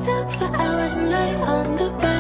talk for hours and lie on the bed.